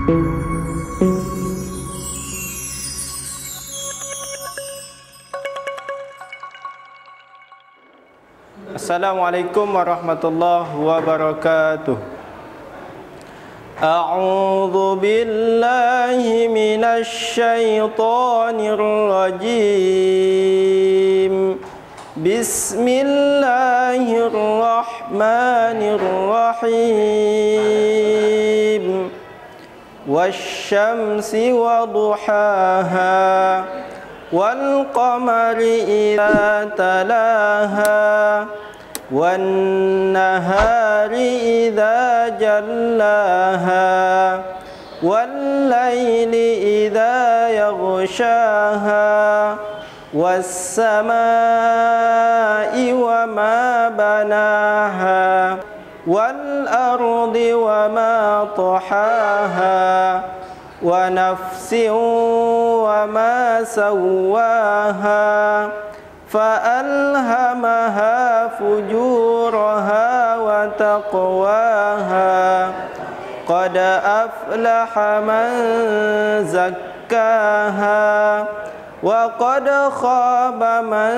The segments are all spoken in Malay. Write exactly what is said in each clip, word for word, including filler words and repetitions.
Assalamualaikum warahmatullahi wabarakatuh. A'udzu billahi minasy syaithanir rajim. Bismillahirrahmanirrahim. Wasyamsi waduhaha wal qamari idza talaha wan nahari idza jallaha wal laili idza yaghshaha was samaa'i wa ma banaha wal ardi wa ma tahaha wa nafsin wa ma sawwaha fa'alhamaha fujuraha wa taqwaha qad aflaha man zakkaha wa qad khaba man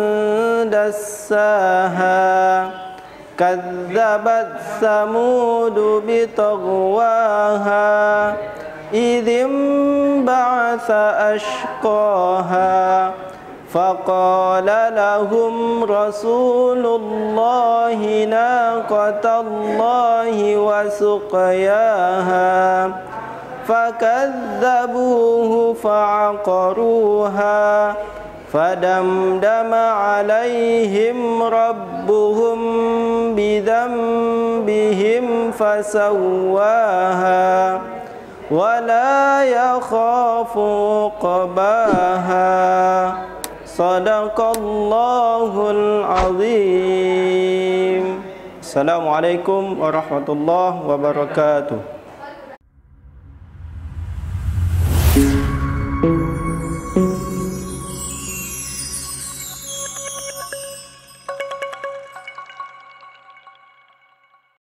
dassaha kadzabat samudu bitaghwaha idhim ba'atha ashqaha faqala lahum rasulullahi naqatallahi wa suqyaha fakadzabuhu fa'aqaruha fadamdama alaihim rabbuhum bidhanbihim fasawwaha wala yakhafu uqbaha. Sadaqallahul azim. Assalamualaikum warahmatullahi wabarakatuh.